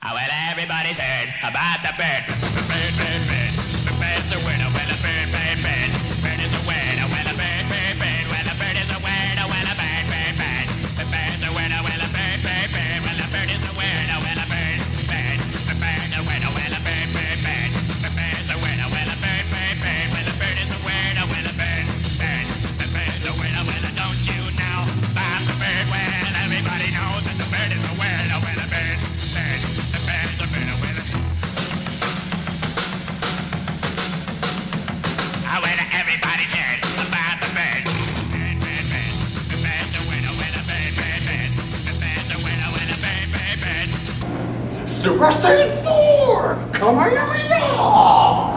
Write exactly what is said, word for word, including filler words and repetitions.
Well, everybody's heard about the bird. Bird, bird, bird. The bird's a winner. Well, a bird, bird, bird. Bird is a winner. Well, a bird, bird, bird. Well, a bird is a winner. Well, a bird, bird, bird. The bird's a winner. Well, a bird, bird, bird. Well, a bird is a winner. Well, a bird, bird. The bird's a winner. Well, a bird, bird, bird. The bird's a winner. Well, a bird, bird, bird. Well, a bird is a winner. Well, a bird, bird. The bird's a winner. Well, don't you know about the bird? Well, everybody knows that the bird is a winner. Well, a bird, bird. The bird's a winner. Well, I well, everybody's heard about the bird. Bird, bird, bird. The bird's a winner. Well, a bird, bird, bird. The bird's a winner. Well, a bird, bird, bird. Super Saiyan four! Come on, yummy, y'all!